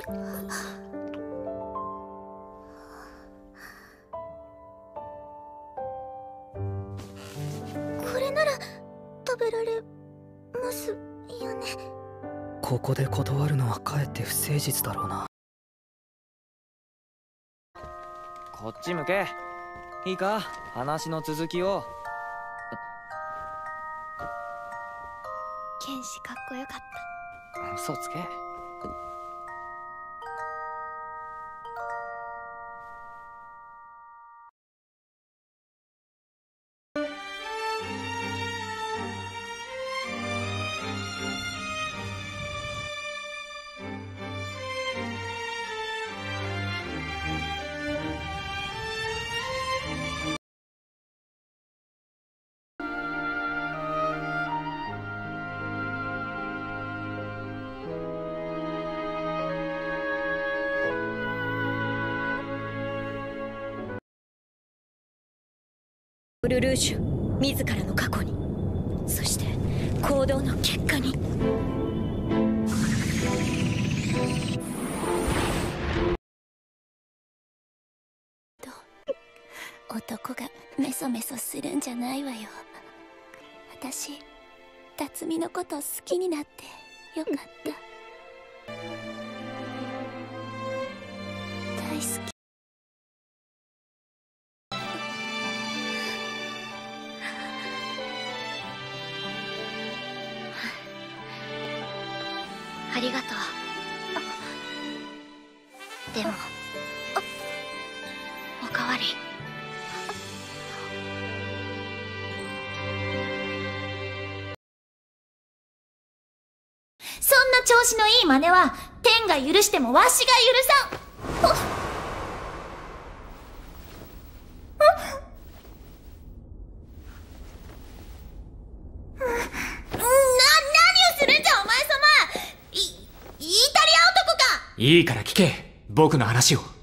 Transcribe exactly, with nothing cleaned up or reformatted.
これなら食べられますよね。 ここで断るのはかえって不誠実だろうな。 こっち向け。いいか、話の続きを。 剣士かっこよかった。 嘘つけ。 ルルーシュ自らの過去に、そして行動の結果に。 男がメソメソするんじゃないわよ。私辰巳のこと好きになってよかった。大好き。 ありがとう。でもおかわり。 そんな調子のいい真似は天が許してもわしが許さん。 いいから聞け、僕の話を。